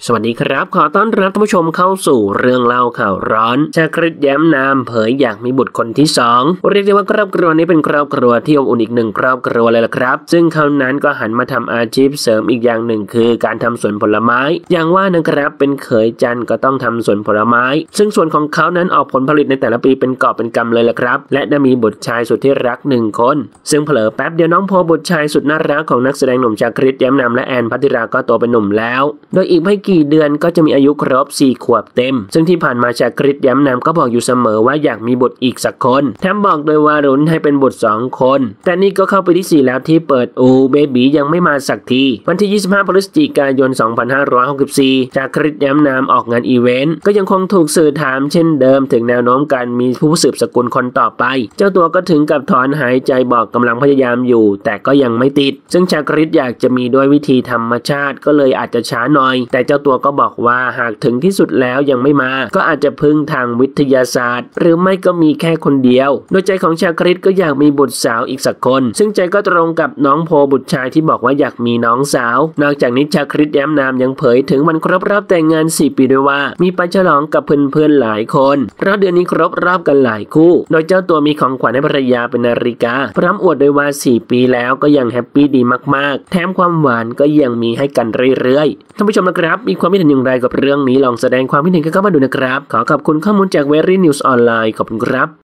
สวัสดีครับขอต้อนรับท่านผู้ชมเข้าสู่เรื่องเล่าข่าวร้อนชาคริตแย้มนามเผยอยากมีบุตรคนที่2เรียกได้ว่าครอบครัวนี้เป็นครอบครัวที่อบอุ่นอีกหนึ่งครอบครัวเลยล่ะครับซึ่งเขานั้นก็หันมาทำอาชีพเสริมอีกอย่างหนึ่งคือการทำสวนผลไม้อย่างว่านะครับเป็นเขยจันก็ต้องทำสวนผลไม้ซึ่งสวนของเขานั้นออกผลผลิตในแต่ละปีเป็นกอบเป็นกำเลยล่ะครับและได้มีบุตรชายสุดที่รัก1คนซึ่งเผลอแป๊บเดียวน้องโพบุตรชายสุดน่ารักของนักแสดงหนุ่มชาคริตแย้มนามและแอนพัทธิราก็โตเป็นหนุ่มแล้วโดยอีกไม่กี่เดือนก็จะมีอายุครบ4 ขวบเต็มซึ่งที่ผ่านมาชาคริตแย้มนามก็บอกอยู่เสมอว่าอยากมีบุตรอีกสักคนแถมบอกโดยว่ารุ้นให้เป็นบุตร2 คนแต่นี่ก็เข้าไปที่4แล้วที่เปิดเบบียังไม่มาสักทีวันที่25 พฤศจิกายน 2564ชาคริตแย้มนามออกงานอีเวนต์ก็ยังคงถูกสื่อถามเช่นเดิมถึงแนวโน้มการมีผู้สืบสกุลคนต่อไปเจ้าตัวก็ถึงกับถอนหายใจบอกกำลังพยายามอยู่แต่ก็ยังไม่ติดซึ่งชาคริตอยากจะมีด้วยวิธีธรรมชาติก็เลยอาจจะช้าหน่อยแต่เจ้าตัวก็บอกว่าหากถึงที่สุดแล้วยังไม่มาก็อาจจะพึ่งทางวิทยาศาสตร์หรือไม่ก็มีแค่คนเดียวโดยใจของชาคริตก็อยากมีบุตรสาวอีกสักคนซึ่งใจก็ตรงกับน้องโพบุตรชายที่บอกว่าอยากมีน้องสาวนอกจากนี้ชาคริตแย้มนามยังเผยถึงวันครบรอบแต่งงาน4 ปีด้วยว่ามีไปฉลองกับเพื่อนๆหลายคนเพราะเดือนนี้ครบรอบกันหลายคู่โดยเจ้าตัวมีของขวัญให้ภรรยาเป็นนาฬิกาพร้อมอวดด้วยว่า4 ปีแล้วก็ยังแฮปปี้ดีมากๆแถมความหวานก็ยังมีให้กันเรื่อยๆท่านผู้ชมนะครับมีความคิดเห็นอย่างไรกับเรื่องนี้ลองแสดงความคิดเห็นกันเข้ามาดูนะครับขอขอบคุณข้อมูลจาก Very News ออนไลน์ขอบคุณครับ